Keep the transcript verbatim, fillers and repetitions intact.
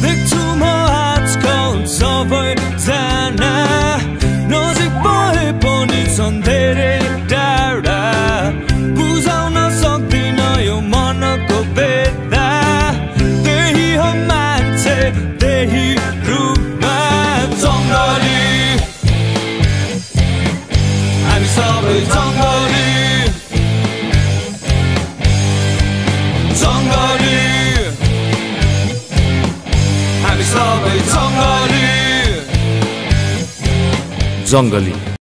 देख्छु म आजकल सबैजना नजिक भए पनि छन् धेरै टाढा बुझाउन सक्दिन यो मनको बेदा त्यही हो मान्छे त्यही रूपमा जङ्गली हामी सबै जङ्गली जङ्गली हामी सबै जङ्गली जङ्गली